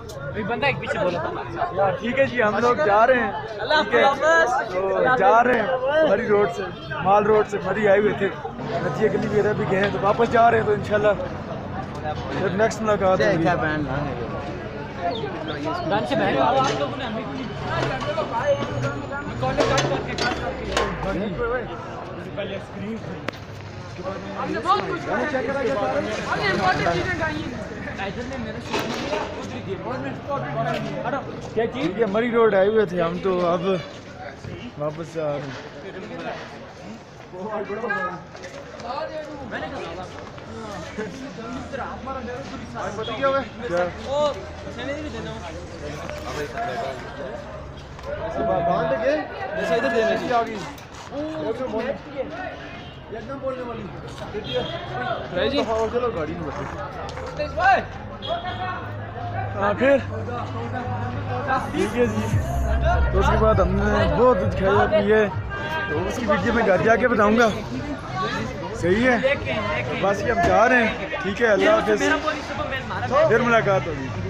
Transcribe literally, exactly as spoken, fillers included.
बंदा एक पीछे बोला था यार ठीक है जी, हम लोग जा रहे हैं, ठीक है तो जा रहे हैं मरी रोड से, माल रोड से मरी आए हुए थे, नदिया गली भी इधर भी गए हैं, तो वापस जा रहे हैं, तो इंशाल्लाह फिर नेक्स्ट मुलाकात होगी। हमने बहुत कुछ हमने इंपॉर्टेंट चीजें गाई हैं। क्या चीज? ये मरी रोड आए हुए थे हम, तो अब वापस आ रहे हैं। इधर देना एकदम बोलने वाली जी, चलो गाड़ी में बैठो। आखिर ठीक है जी, तो उसके बाद हमने बहुत दूध खाया पिए, तो उसकी वीडियो में घर जाके बताऊंगा। सही है, बस ये हम जा रहे हैं, ठीक है, अल्लाह हाफिज़, फिर मुलाकात होगी।